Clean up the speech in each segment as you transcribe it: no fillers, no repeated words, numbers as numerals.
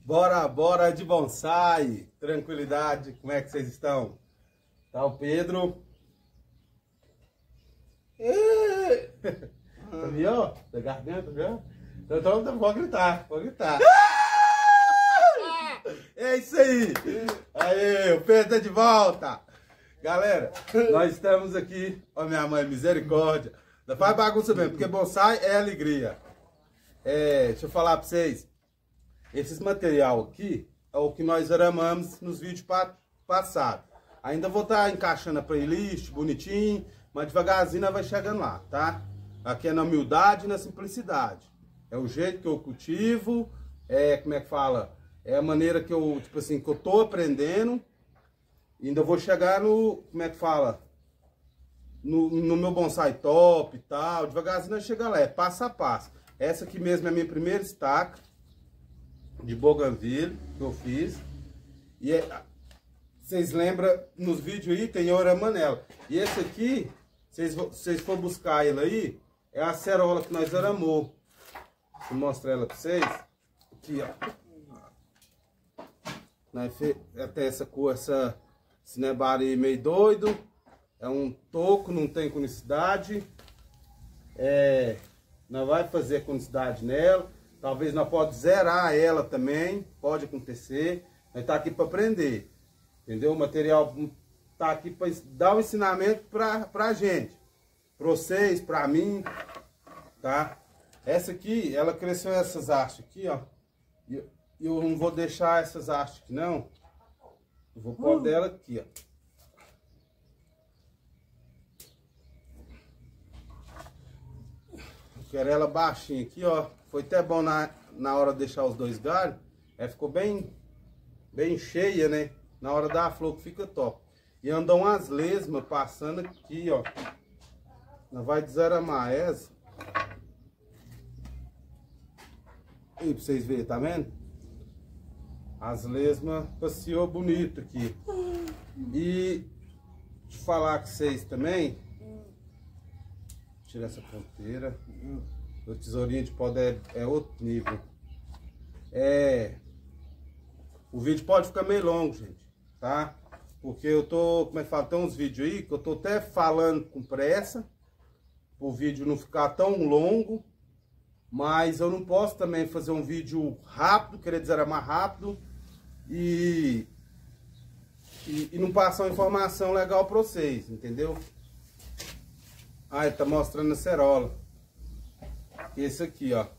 Bora de bonsai, tranquilidade, como é que vocês estão? Tá o Pedro. Tá viu? Da garganta, viu? Então vou gritar. É isso aí! Aí, o Pedro tá de volta! Galera, nós estamos aqui, ó minha mãe, misericórdia. Não faz bagunça mesmo, porque bonsai é alegria. Deixa eu falar pra vocês. Esses material aqui é o que nós aramamos nos vídeos passados. Ainda vou estar encaixando a playlist bonitinho, mas devagarzinho nós vai chegando lá, tá? Aqui é na humildade e na simplicidade. É o jeito que eu cultivo, como é que fala? É a maneira que eu, tipo assim, que eu tô aprendendo. E ainda vou chegar no, como é que fala? No meu bonsai top e tal. Devagarzinho nós chegamos lá, é passo a passo. Essa aqui mesmo é a minha primeira estaca de bougainville que eu fiz. E vocês lembram, nos vídeos aí tem orama nela. E esse aqui, vocês for buscar ele aí, é a acerola que nós aramou. Vou mostrar ela pra vocês. Aqui, ó. Até essa cor, esse nebari meio doido. É um toco, não tem conicidade. Nós vai fazer conicidade nela. Talvez nós pode zerar ela também. Pode acontecer. Nós tá aqui para aprender. Entendeu? O material tá aqui para dar um ensinamento pra gente. Pra vocês, pra mim. Tá? Essa aqui, ela cresceu essas hastes aqui, ó. E eu não vou deixar essas hastes aqui, não. Eu vou pôr dela aqui, ó. Quero ela baixinha aqui, ó. Foi até bom na hora de deixar os dois galhos. Ficou bem cheia, né? Na hora da flor que fica top. E andam umas lesmas passando aqui, ó. Nós vai desaramar essa. Aí pra vocês verem, tá vendo? As lesmas passeou bonito aqui. E deixa eu falar com vocês também. Tirar essa ponteira. O tesourinho de pó é outro nível. O vídeo pode ficar meio longo, gente, tá? Porque eu tô, como é que fala, tem uns vídeos aí que eu tô até falando com pressa, o vídeo não ficar tão longo, mas eu não posso também fazer um vídeo rápido, querer desaramar rápido e não passar uma informação legal pra vocês, entendeu? Ele tá mostrando a cerola. Esse aqui, ó.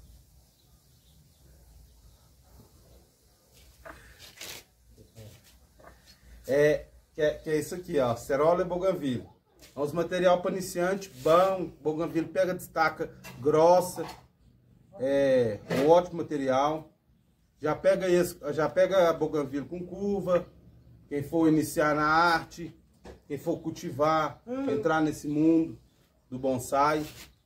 Que é isso aqui, ó. Cerola e bougainville. É uns material para iniciante bom. Bougainville pega destaca grossa. Um ótimo material. Já pega a bougainville com curva. Quem for iniciar na arte, quem for cultivar, entrar nesse mundo do bonsai.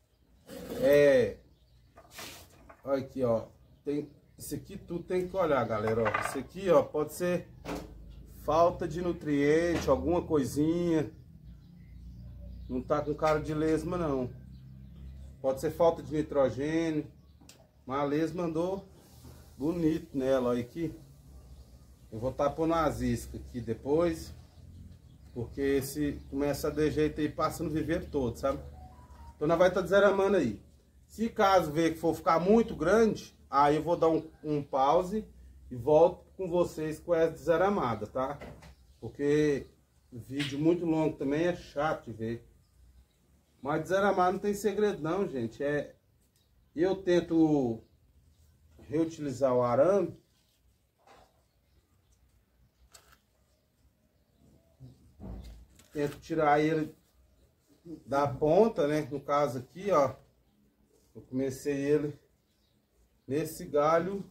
Olha aqui, ó. Isso aqui tudo tem que olhar, galera. Ó. Isso aqui, ó, pode ser falta de nutriente, alguma coisinha. Não tá com cara de lesma, não. Pode ser falta de nitrogênio. Mas a lesma andou bonito nela, olha aqui. Eu vou estar pondo as iscas aqui depois. Porque esse começa a de jeito aí, passa no viveiro todo, sabe? Então nós vai estar desaramando aí. Se caso ver que for ficar muito grande, aí eu vou dar um pause e volto com vocês com essa desaramada, tá? Porque vídeo muito longo também é chato de ver. Mas desaramar não tem segredo não, gente. Eu tento reutilizar o arame. Tento tirar ele da ponta, né? No caso aqui, ó. Eu comecei ele nesse galho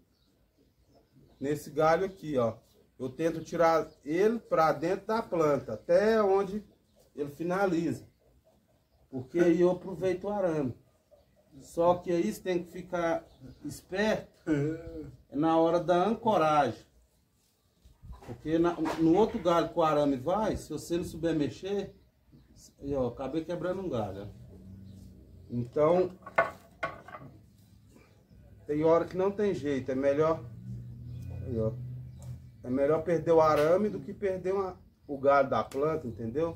aqui, ó. Eu tento tirar ele para dentro da planta, até onde ele finaliza. Porque aí eu aproveito o arame. Só que aí você tem que ficar esperto na hora da ancoragem. Porque no outro galho que o arame vai, se você não souber mexer, aí, ó, acabei quebrando um galho, ó. Então, tem hora que não tem jeito, é melhor Aí, ó. É melhor perder o arame do que perder o galho da planta, entendeu?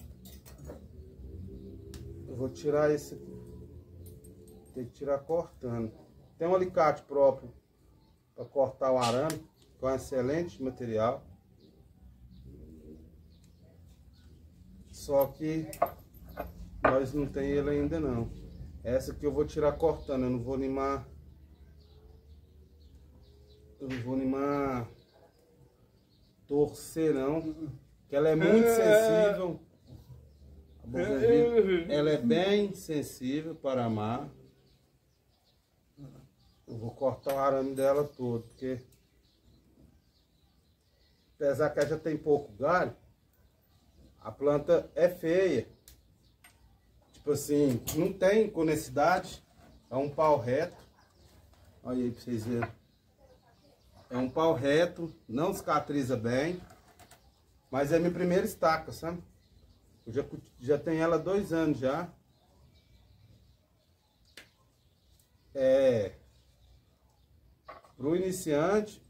Eu vou tirar esse aqui. Tem que tirar cortando. Tem um alicate próprio para cortar o arame, que é um excelente material. Só que nós não tem ele ainda não. Essa aqui eu vou tirar cortando, eu não vou limar. Eu não vou limar torcer não, que ela é muito sensível. A bougainville, ela é bem sensível para amar. Eu vou cortar o arame dela todo, porque apesar que ela já tem pouco galho, a planta é feia. Tipo assim, não tem conicidade, é um pau reto. Olha aí pra vocês verem. É um pau reto, não cicatriza bem, mas é minha primeira estaca, sabe? Eu já tenho ela há 2 anos já. Pro iniciante,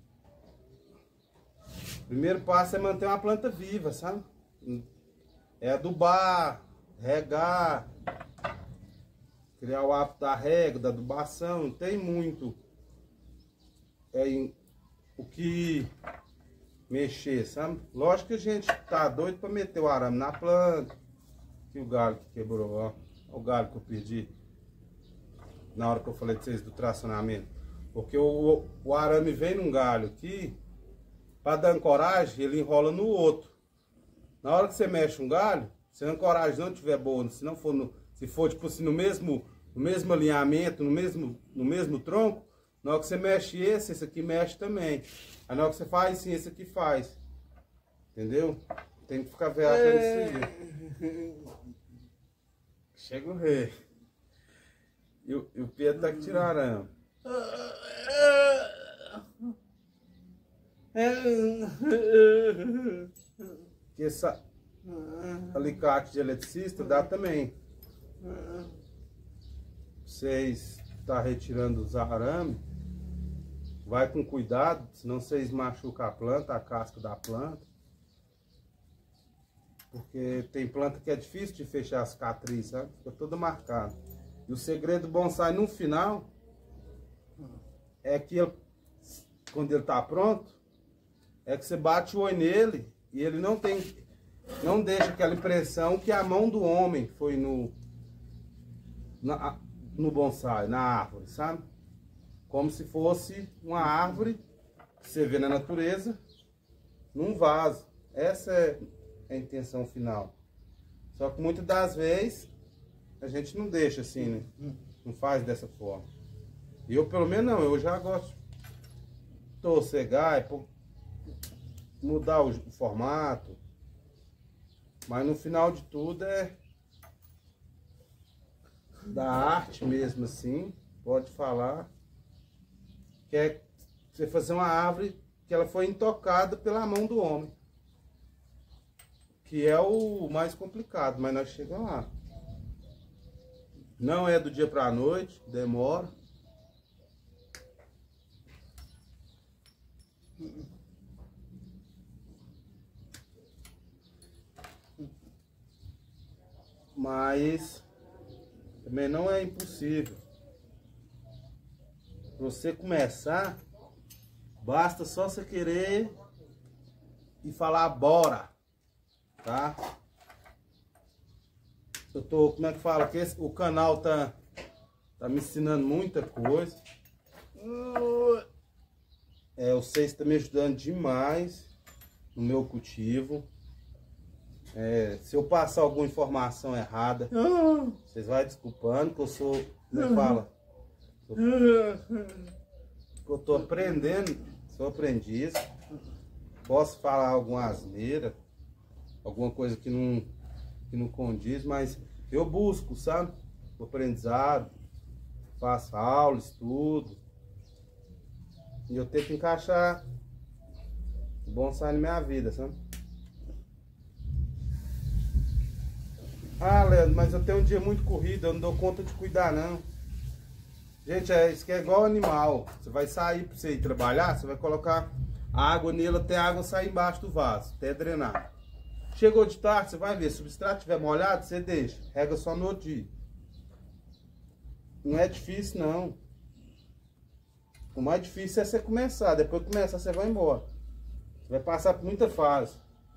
o primeiro passo é manter uma planta viva, sabe? É adubar, regar, criar o hábito da rega, da adubação. Não tem muito o que mexer, sabe? Lógico que a gente tá doido para meter o arame na planta. Aqui o galho que quebrou, ó. O galho que eu perdi na hora que eu falei de vocês do tracionamento. Porque o arame vem num galho aqui, para dar ancoragem, ele enrola no outro. Na hora que você mexe um galho, se a ancoragem não tiver boa, se não for se for tipo assim no mesmo alinhamento, no mesmo tronco, na hora que você mexe esse aqui mexe também. Aí na hora que você faz assim, esse aqui faz. Entendeu? Tem que ficar vendo isso aí. Chega o rei. E o Pedro tá que tirando arame. Que essa alicate de eletricista dá também. Vocês tá retirando os arames, vai com cuidado, senão vocês machucam a planta, a casca da planta. Porque tem planta que é difícil de fechar a cicatriz, sabe? Fica toda marcada. E o segredo do bonsai no final é que quando ele tá pronto, é que você bate o olho nele e ele não deixa aquela impressão que a mão do homem foi no bonsai, na árvore, sabe? Como se fosse uma árvore que você vê na natureza, num vaso. Essa é a intenção final. Só que muitas das vezes a gente não deixa assim, né? Não faz dessa forma. Eu pelo menos não, eu já gosto de torcegar, mudar o formato. Mas no final de tudo é da arte mesmo assim, pode falar. Que é você fazer uma árvore que ela foi intocada pela mão do homem. Que é o mais complicado, mas nós chegamos lá. Não é do dia para a noite, demora. Mas também não é impossível. Para você começar, basta só você querer e falar bora, tá? Eu tô, como é que fala? Que o canal tá me ensinando muita coisa. Vocês estão me ajudando demais no meu cultivo. Se eu passar alguma informação errada, vocês vão desculpando, que eu sou, como é que fala? Eu tô aprendendo, sou aprendiz. Posso falar alguma asneira, alguma coisa que não condiz, mas eu busco, sabe? O aprendizado, faço aula, estudo. E eu tento encaixar o bonsai na minha vida, sabe? Ah, Leandro, mas eu tenho um dia muito corrido, eu não dou conta de cuidar, não. Gente, isso que é igual animal. Você vai sair para você ir trabalhar, você vai colocar água nele até a água sair embaixo do vaso, até drenar. Chegou de tarde, você vai ver, se o substrato estiver molhado, você deixa. Rega só no outro dia. Não é difícil, não. O mais difícil é você começar. Depois que começar, você vai embora. Você vai passar por muita fase.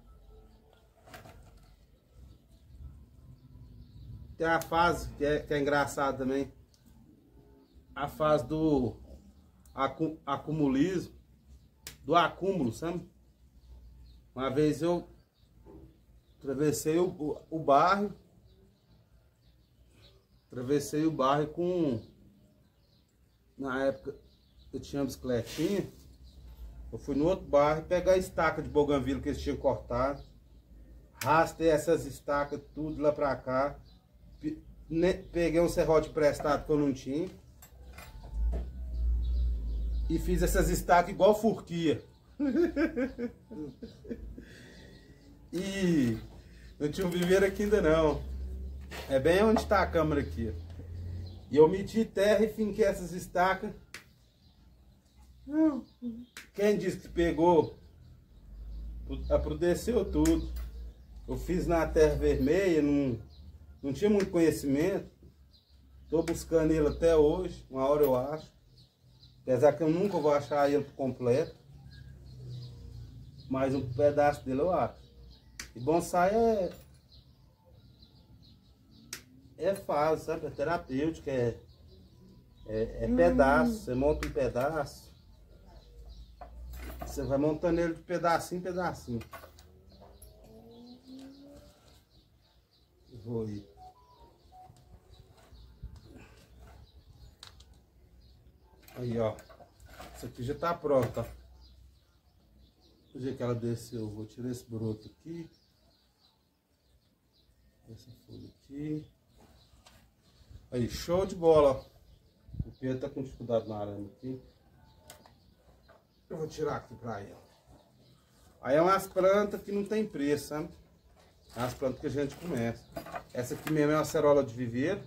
Tem a fase que é engraçada também. A fase do acumulismo. Do acúmulo, sabe? Uma vez eu atravessei o bairro. Atravessei o bairro com... Na época eu tinha uma bicicletinha. Eu fui no outro bairro pegar a estaca de bougainville que eles tinham cortado. Rastei essas estacas tudo lá pra cá. Peguei um serrote emprestado que eu não tinha. E fiz essas estacas igual furquia. E não tinha um viveiro aqui ainda não. É bem onde está a câmera aqui. E eu meti terra e finquei essas estacas. Quem disse que pegou, aprudeceu tudo. Eu fiz na terra vermelha, não tinha muito conhecimento. Estou buscando ele até hoje, uma hora eu acho. Apesar que eu nunca vou achar ele por completo. Mas um pedaço dele eu acho. E bonsai é fácil, sabe? É terapêutico, é pedaço. Você monta um pedaço. Você vai montando ele de pedacinho em pedacinho. Vou ir. Aí, ó. Isso aqui já tá pronto, ó. Do jeito que ela desceu, vou tirar esse broto aqui. Essa folha aqui. Aí, show de bola. O Pedro tá com dificuldade na arame aqui. Eu vou tirar aqui pra ele. Aí é umas plantas que não tem preço, sabe? É umas plantas que a gente começa. Essa aqui mesmo é uma acerola de viveiro.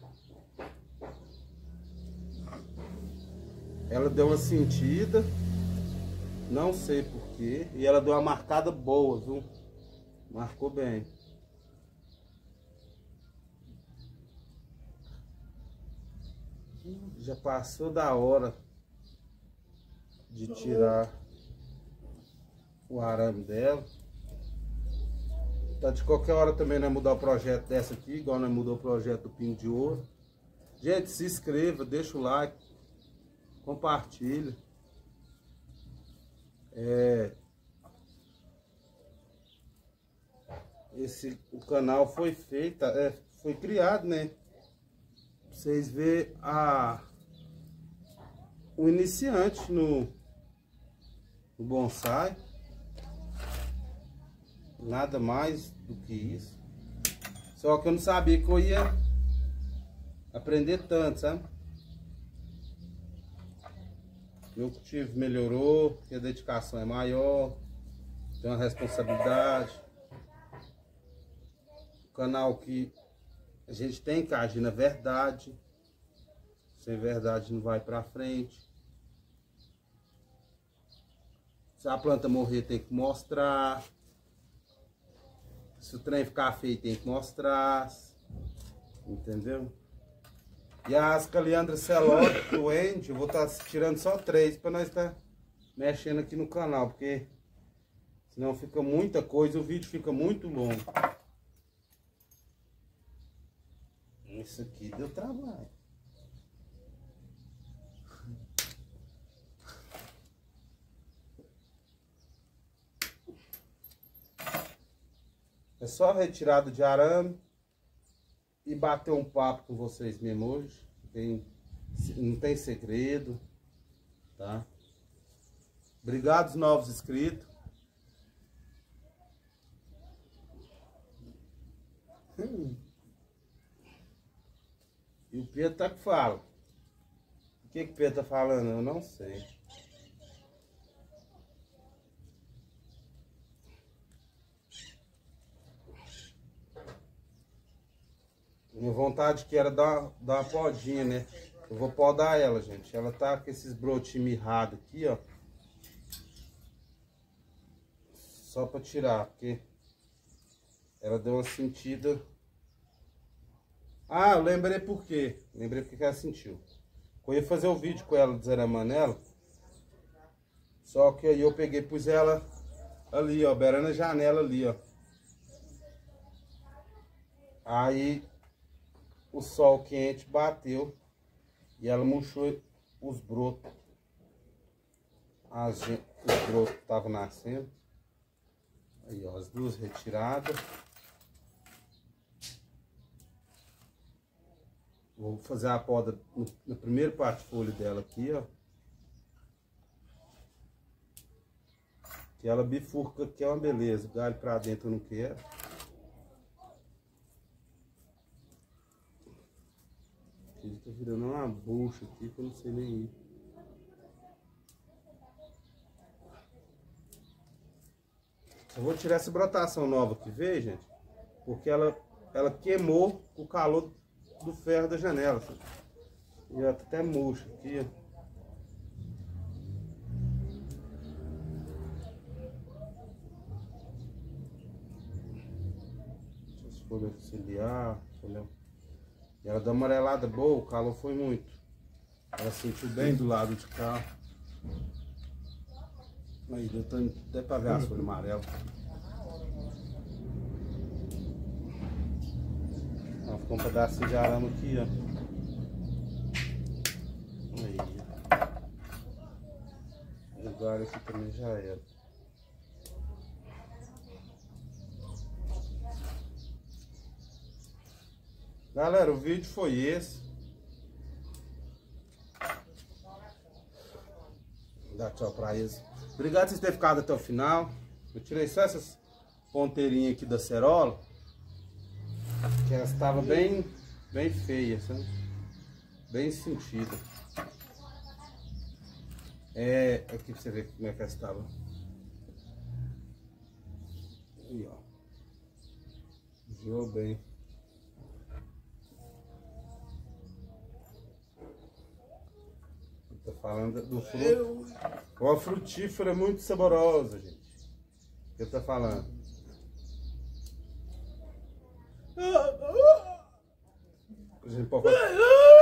Ela deu uma sentida. Não sei porquê. E ela deu uma marcada boa, viu? Marcou bem. Já passou da hora de tirar o arame dela. Tá, de qualquer hora também nós mudar o projeto dessa aqui, igual nós mudou o projeto do Pingo de Ouro. Gente, se inscreva, deixa o like, compartilha. O canal foi feito, foi criado, né? Pra vocês verem o iniciante no bonsai. Nada mais do que isso. Só que eu não sabia que eu ia aprender tanto, sabe? Meu cultivo melhorou, porque a dedicação é maior, tem uma responsabilidade. O canal que a gente tem que agir na verdade. Sem verdade não vai pra frente. Se a planta morrer, tem que mostrar. Se o trem ficar feio, tem que mostrar. Entendeu? E as caliandras celóticas do Andy, eu vou estar tirando só 3 para nós estar mexendo aqui no canal, porque senão fica muita coisa, o vídeo fica muito longo. Isso aqui deu trabalho. É só retirada de arame e bater um papo com vocês mesmo hoje. Não tem segredo, tá? Obrigado aos novos inscritos. E o Pedro tá que fala. O que o Pedro tá falando? Eu não sei. Minha vontade que era dar uma podinha, né? Eu vou podar ela, gente. Ela tá com esses brotinhos mirrados aqui, ó. Só pra tirar, porque ela deu uma sentida. Ah, eu lembrei por quê. Lembrei porque que ela sentiu. Eu ia fazer o vídeo com ela, desaramando ela. Só que aí eu peguei e pus ela ali, ó, beirando a janela ali, ó. Aí o sol quente bateu e ela murchou os brotos. Os brotos estavam nascendo. Aí, ó, as duas retiradas. Vou fazer a poda na primeira parte de folha dela aqui, ó. Que ela bifurca, que é uma beleza. O galho pra dentro eu não quero. Ele tá virando uma bucha aqui que eu não sei nem ir. Eu vou tirar essa brotação nova que veio, gente. Porque ela queimou com o calor do ferro da janela. Sabe? E ela tá até murcha aqui, ó. As folhas auxiliar, folha... E ela deu uma amarelada boa, o calor foi muito. Ela sentiu bem do lado de cá. Aí deu até pra ver as folhas amarelas. Ó, ficou um pedacinho de arame aqui, ó. Aí. Agora aqui também já era. Galera, o vídeo foi esse. Vou dar tchau pra eles. Obrigado por vocês terem ficado até o final. Eu tirei só essas ponteirinhas aqui da cerola, que elas estavam bem feias, sabe? Bem sentidas. Aqui pra você ver como é que elas estavam. Aí, ó. Viu bem. Tô falando do fruto. Uma frutífera muito saborosa, gente. O que eu tô falando? A gente pode falar.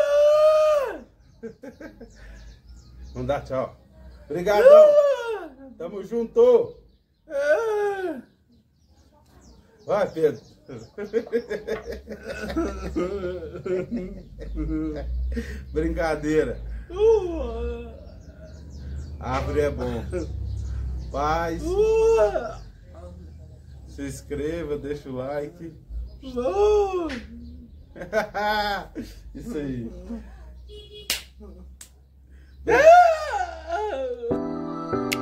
Vamos dar tchau. Obrigadão. Tamo junto. Vai, Pedro. Brincadeira. Árvore é bom. Paz. Se inscreva, deixa o like. Isso aí.